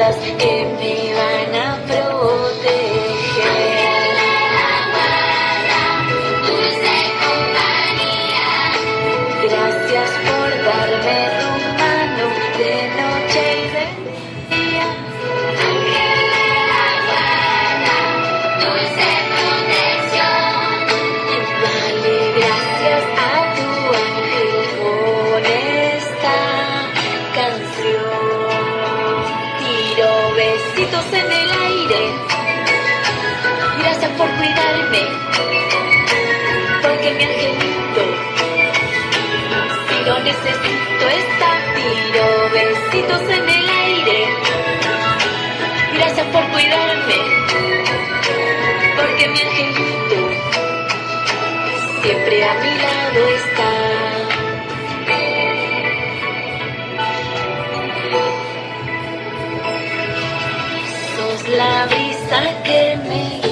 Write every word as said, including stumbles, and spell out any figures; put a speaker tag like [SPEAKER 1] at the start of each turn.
[SPEAKER 1] fuerzas que me van a proteger. Dulce compañía, gracias por darme tu mano de noche y de día. Ángel de la guarda, dulce protección. Dale gracias a tu ángel con esta canción. Tiro besitos en el aire, gracias por cuidarme, porque mi angelito, si lo necesito está. Tiro besitos en el aire, gracias por cuidarme, porque mi angelito siempre a mi lado está. Sos la brisa que me